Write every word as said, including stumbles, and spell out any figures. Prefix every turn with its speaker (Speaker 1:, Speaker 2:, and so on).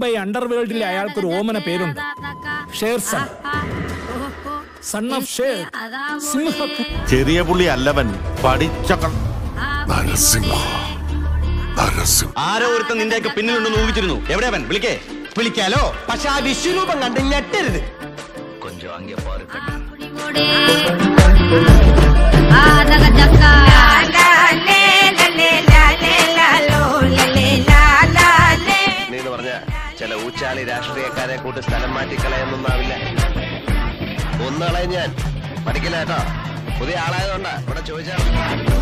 Speaker 1: മുംബൈ അണ്ടർവേൾഡിലെ അയാൾക്കൊരു ഓമന പേരുണ്ട്, ഷേർസൺ, son of Sher, സിംഹം.
Speaker 2: ചെറിയ പുള്ളി അല്ലവൻ, പഠിച്ച
Speaker 3: ആരോ ഒരുത്തൻ നിന്റെയൊക്കെ പിന്നിലുണ്ടെന്ന് ഊഹിച്ചിരുന്നു. എവിടെയവൻ? വിളിക്കേ.
Speaker 4: വിളിക്കാലോ, പക്ഷെ ആ വിശ്വരൂപം കണ്ട് ഞെട്ടരുത്.
Speaker 3: കൊഞ്ചം അங்கே പാറ്
Speaker 4: എന്ന് പറഞ്ഞ ചില ഊച്ചാളി രാഷ്ട്രീയക്കാരെ കൂട്ട് സ്ഥലം മാറ്റിക്കളയൊന്നുമാവില്ല. ഒന്നാളെ ഞാൻ പഠിക്കില്ല കേട്ടോ, പുതിയ ആളായതുകൊണ്ടാ ഇവിടെ ചോദിച്ചാൽ